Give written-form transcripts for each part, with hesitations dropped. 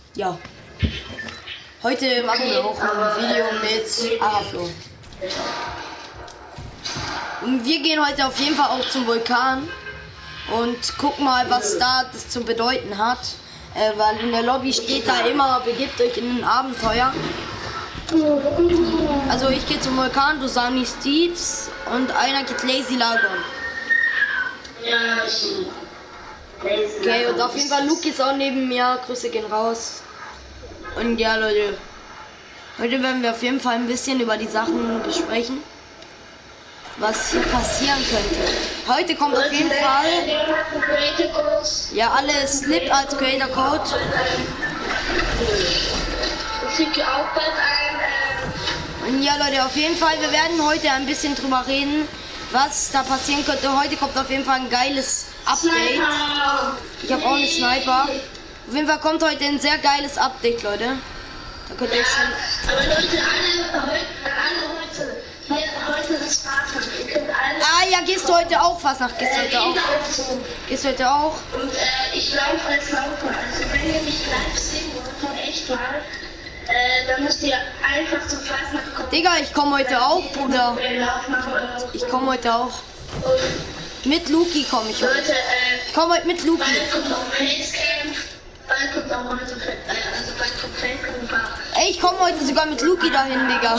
Ja. Heute machen wir auch ein Video mit Araflo. Und wir gehen heute auf jeden Fall auch zum Vulkan und gucken mal, was da das zu bedeuten hat. Weil in der Lobby steht da immer, begebt euch in ein Abenteuer. Also ich gehe zum Vulkan, du Sunny Steves und einer geht Lazy Lagon. Ja, Okay, und auf jeden Fall Luke ist auch neben mir. Grüße gehen raus. Und ja, Leute. Heute werden wir auf jeden Fall ein bisschen über die Sachen besprechen, was hier passieren könnte. Heute kommt auf jeden Fall. Ja, alle Slip als Creator Code. Ich schicke auch bald ein. Und ja, Leute, auf jeden Fall, wir werden heute ein bisschen drüber reden, was da passieren könnte. Heute kommt auf jeden Fall ein geiles Update. Sniper. Ich habe auch einen Sniper. Auf jeden Fall kommt heute ein sehr geiles Update, Leute. Da könnt ihr schon. Aber Leute, heute ist Vater. Ihr könnt alle. Ah ja, gehst du heute auch fast nach? Gehst du heute auch? Gehst du heute auch? Und ich laufe als Laufer. Also wenn ihr mich live sehen wollt, echt mal, dann müsst ihr einfach zum Fastnacht kommen. Digga, ich komme heute auch, Bruder. Ich komme heute auch. Mit Luki komme ich heute. Leute, Ich komme heute mit Luki. bald kommt auch Facecam. Bald kommt auch heute, also bald kommt Facecam. Ey, ich komme heute sogar mit Luki dahin, Digga.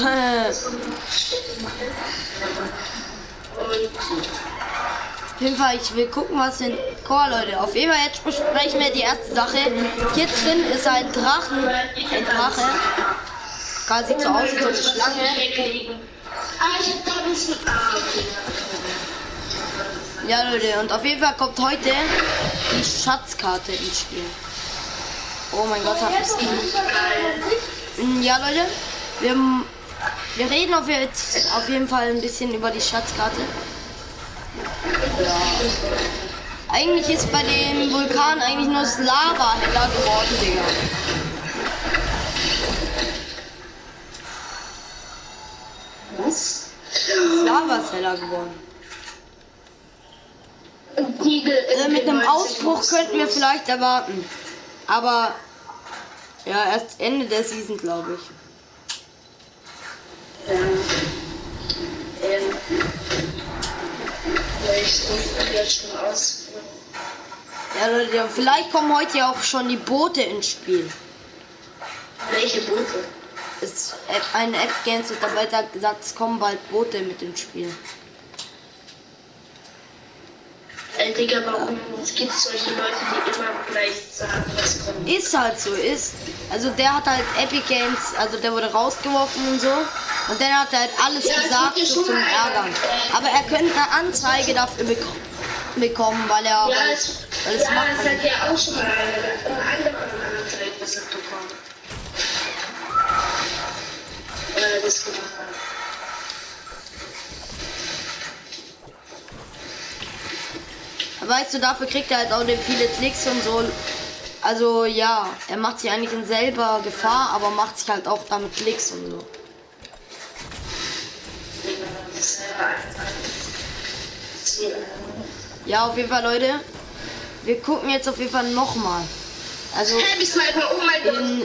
Auf jeden Fall, ich will gucken, was in Chor, Leute. Auf jeden Fall, jetzt besprechen wir die erste Sache. Hier drin ist ein Drachen. Ein Drache. Gerade sieht so aus wie so eine Schlange. Ah, ich hab da ein bisschen. Ja, Leute, und auf jeden Fall kommt heute die Schatzkarte ins Spiel. Oh mein Gott, hab ich's gut. Ja, Leute, wir reden auf jeden Fall ein bisschen über die Schatzkarte. Ja. Eigentlich ist bei dem Vulkan eigentlich nur das Lava heller geworden, Digga. Was? Das Lava ist heller geworden. Mit einem Ausbruch könnten wir vielleicht erwarten. Aber ja, erst Ende der Season, glaube ich. Ja, Leute, vielleicht kommen heute ja auch schon die Boote ins Spiel. Welche Boote? Ist eine App Games und dabei hat gesagt, es kommen bald Boote mit ins Spiel. Digga, warum gibt es solche Leute, die immer gleich sagen, was kommt? Ist halt so, ist. Also der hat halt Epic Games, also der wurde rausgeworfen und so. Und dann hat er halt alles gesagt so zum Ärgern. Aber er könnte eine Anzeige dafür bekommen, weil er. Ja, weil es das macht man hat ja auch schon mal eine andere Anzeige bekommen. Das gemacht hat. Weißt du, dafür kriegt er halt auch viele Klicks und so. Also ja, er macht sich eigentlich in selber Gefahr, aber macht sich halt auch damit Klicks und so. Ja, auf jeden Fall, Leute. Wir gucken jetzt auf jeden Fall nochmal. Also Oh mein Gott.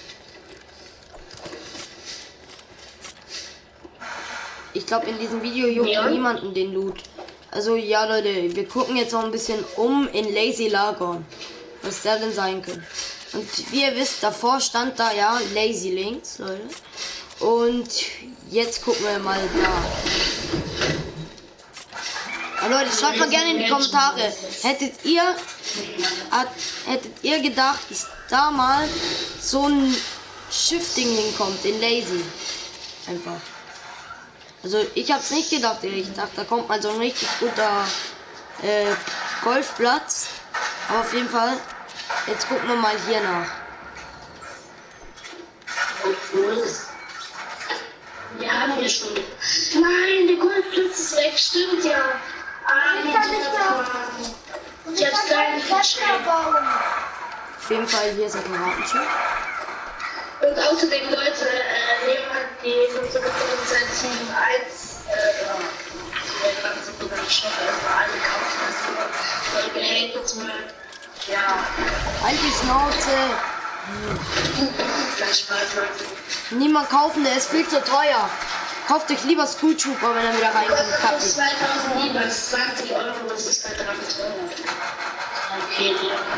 Ich glaube, in diesem Video juckt Ja. niemanden den Loot. Also ja, Leute, wir gucken jetzt noch ein bisschen in Lazy Lagon, was der denn sein könnte. Und wie ihr wisst, davor stand da ja Lazy Links, Leute. Und jetzt gucken wir mal da. Ja, Leute, schreibt mal gerne in die Kommentare. Hättet ihr gedacht, dass da mal so ein Schiff-Ding hinkommt in Lazy? Einfach. Also ich hab's nicht gedacht, ich dachte, da kommt mal so ein richtig guter Golfplatz. Aber auf jeden Fall, jetzt gucken wir mal hier nach. Wir haben hier schon. Nein, der Golfplatz ist weg, stimmt ja. Ich hab's gar nicht gecheckt. Auf jeden Fall, hier ist ein Piratenschiff. Und außerdem, Leute, Leo hat die unsere seit Season 1 sogar schon alle kaufen, das voll gehängt und so. Ja. Halt die Schnauze! Niemand kaufen, der ist viel zu teuer. Kauft euch lieber School Trooper, wenn er wieder reinkommt. Das ist 2000 Liebers, 20 Euro, das ist bei 300 Euro. Okay,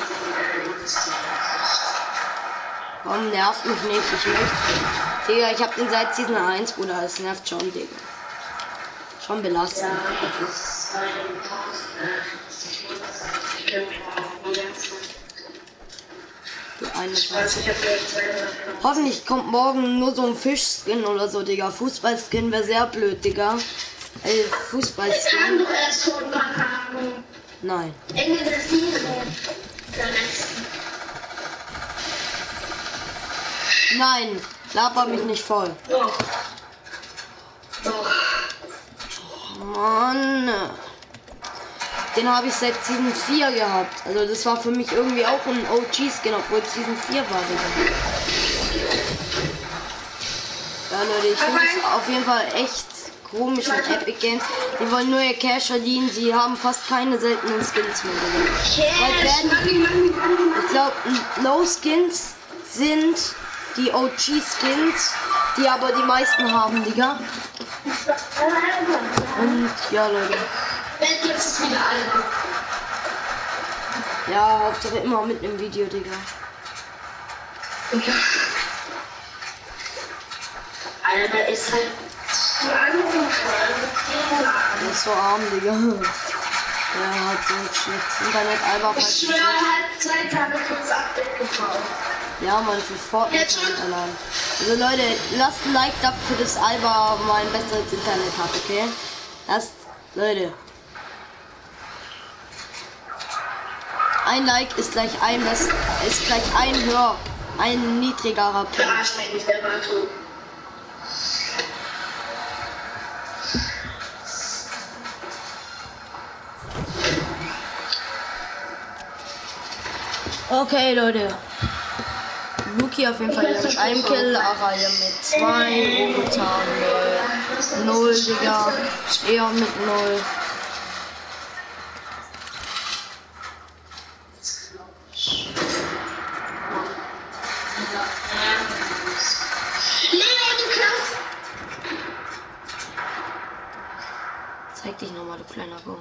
Komm, nervt mich nicht. Ich möchte. Digga, ich hab den seit Season 1, Bruder. Es nervt schon, Digga. Schon belastend. Hoffentlich kommt morgen nur so ein Fischskin oder so, Digga. Fußballskin wäre sehr blöd, Digga. Fußballskin. Wir haben doch erst vor ein paar Tagen. Nein. Ende der Season. Der letzten. Nein, laber mich nicht voll. Doch. Doch. Mann. Den habe ich seit Season 4 gehabt. Also das war für mich irgendwie auch ein OG-Skin, obwohl es Season 4 war. Digga. Ja Leute, ich finde es auf jeden Fall echt komisch mit Epic Games. Die wollen nur ihr Cash verdienen, sie haben fast keine seltenen Skins mehr. Ich glaube, Low Skins sind die OG-Skins, die aber die meisten haben, Digga. Und ja, Leute. Jetzt ist wieder alle. Ja, Hauptsache immer mit einem Video, Digga. Alter, ist halt Der ist so arm, Digga. Der hat so schlechtes Internet einfach. Ich schwöre, halt 2 Tage kurz Update gekauft. Ja, man, für Fortnite allein. Also Leute, lasst ein Like da für das Alba mal ein besseres Internet hat, okay? Lasst, Leute. Ein Like ist gleich ein höher, ein niedrigerer Punkt. Verarsch mich nicht, der war tot. Okay, Leute. Luki auf jeden Fall mit einem Kill, Araya mit 2, Robotar mit 0, Digga. Eher mit 0. Zeig dich nochmal, du kleiner Go.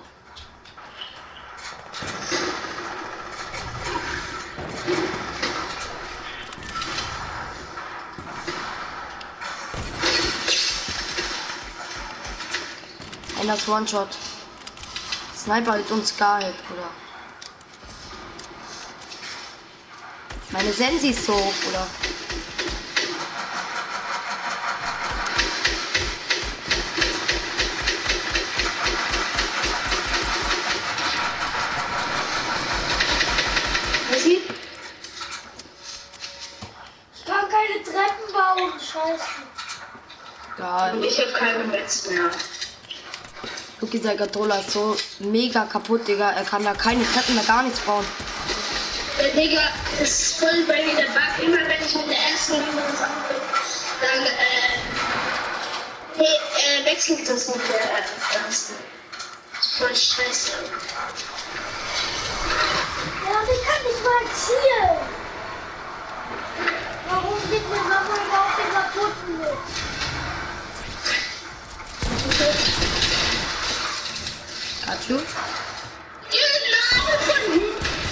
Einer ist One-Shot. Sniper ist uns geil, Bruder. Meine Sensi ist so hoch, Bruder. Ich kann keine Treppen bauen, scheiße. Geil. Ich hab keine Metz mehr. Luki, sein Controller ist so mega kaputt, Digga. Er kann da keine Treppen mehr, gar nichts bauen. Der Digga ist voll bei mir der Bug. Immer wenn ich mit der ersten Runde was anfange, dann wechselt das mit der ersten. Voll scheiße. Ja, ich kann nicht mal zielen. Warum geht mir Sachen überhaupt den kaputten mit? Katschu? Genau von hinten.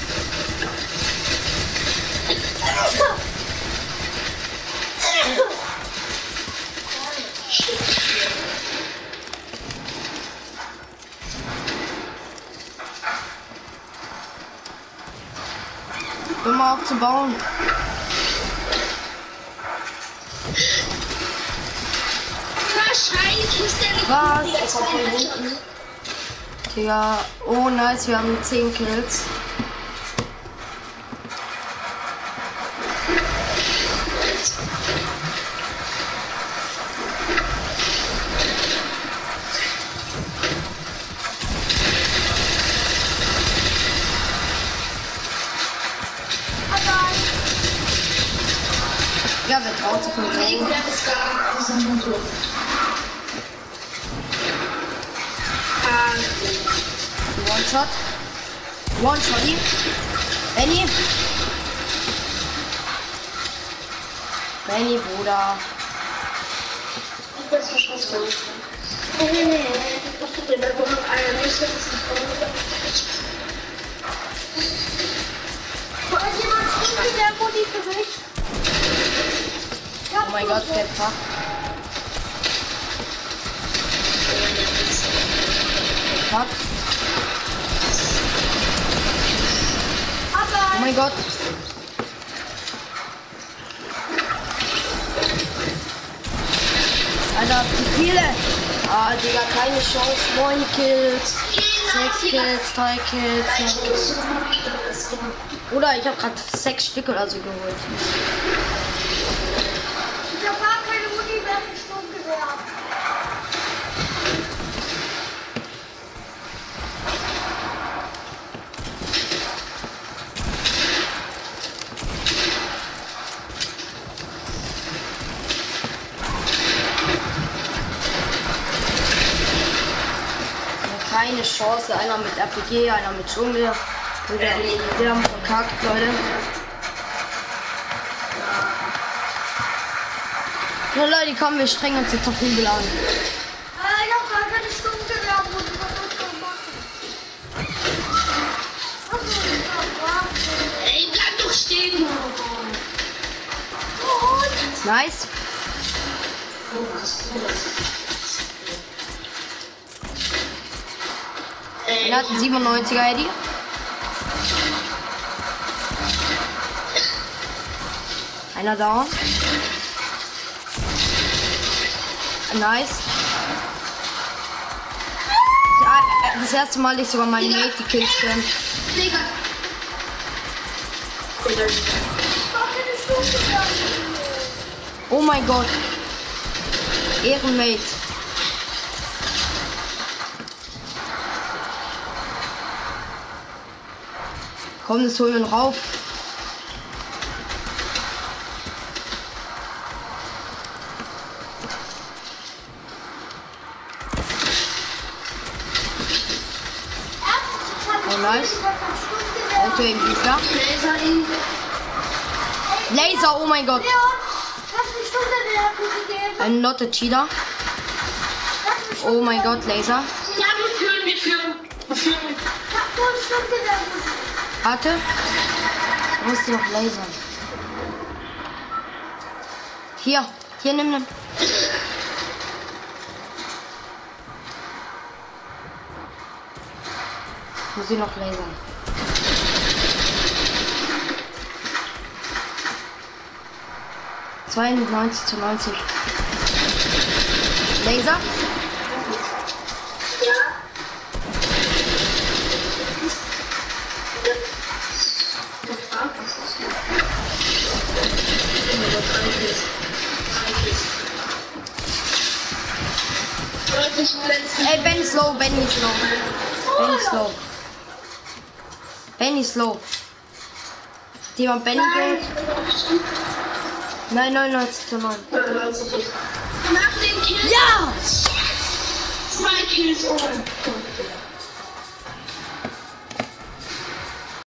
Hör mal auf zu bauen. Wahrscheinlich ist der nicht Was? gut, das war von hinten. Digga, oh nice, wir haben 10 Kills. Ja, wir trauen sich von Ich oben. werde es gar nicht so gut. One-Shot. One-Shotty. Benny. Benny, Bruder. Das ist schon so. Nee. Da kommt noch einer nicht. Das ist nicht Hat jemand Stunde der Muni für mich? Oh mein Gott, der Fach. Fuck. Oh mein Gott. Alter, wie viele? Ah, Digga, keine Chance. 9 Kills, 6 Kills, 3 Kills. Oder ich habe gerade 6 Stück oder so geholt. Ich hab gar keine Muni mehr für Sturmgewehr. Keine Chance. Einer mit RPG, einer mit Dschungel. Wir haben verkackt, Leute. Ja, Leute, kommen wir strengen uns jetzt auf den Plan. Ich hab gar keine Sturmgewehr. Was soll ich noch machen? Was soll ich noch machen? Ey, bleib doch stehen. Nice. Er hat einen 97er Eddie. Einer down. Nice. Ja, das erste Mal ich sogar meine Mate die Kills stellen. Digga. Ich hab keine Sturmgewehr. Oh mein Gott. Ehrenmate. Komm, das holen wir noch auf. Oh, nice. Auto im Güter. Laser, oh mein Gott. Leon, kannst du Sturmgewehr gegeben? Ein Not a Cheater. Oh mein Gott, Laser. Ja, wir führen. Ich hab nur ein Sturmgewehr. Warte. Du musst noch lasern. Hier, nimm. Muss ich noch lasern. (92 zu 90). Laser. Ey, Ben ist low, Ben ist low. Die haben Benny geholt. Nein, 99 zu 9. Nach dem Kill. Ja! 2 Kills. Oh mein Gott.